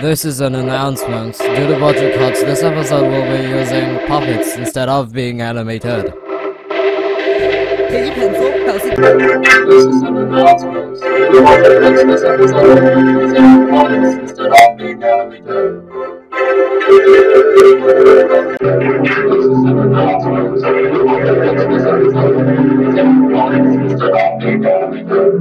This is an announcement. Due to budget cuts, this episode will be using puppets instead of being animated. Can you pencil? This is an announcement. Due to budget cuts, this episode will be using puppets instead of being animated. This is an announcement. Due to budget cuts, this episode will be using puppets instead of being animated.